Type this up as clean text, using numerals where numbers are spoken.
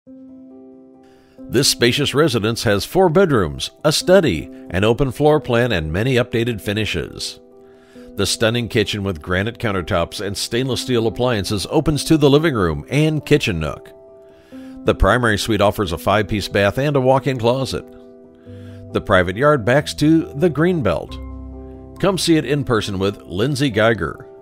This spacious residence has 4 bedrooms, a study, an open floor plan, and many updated finishes. The stunning kitchen with granite countertops and stainless steel appliances opens to the living room and kitchen nook. The primary suite offers a 5-piece bath and a walk-in closet. The private yard backs to the greenbelt. Come see it in person with Lyndsey Geiger.